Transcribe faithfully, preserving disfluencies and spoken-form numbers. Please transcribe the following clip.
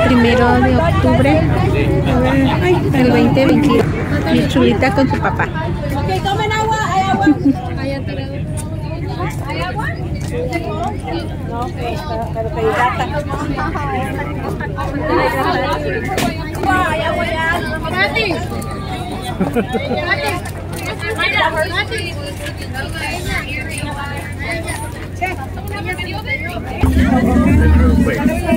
primero de octubre. A ver, ay, el veinte veintidós. Mi chulita con su papá. Ok, tomen agua, hay agua. ¿Hay agua? No, pero te hidrata. Hay agua ya. Mati. Mati.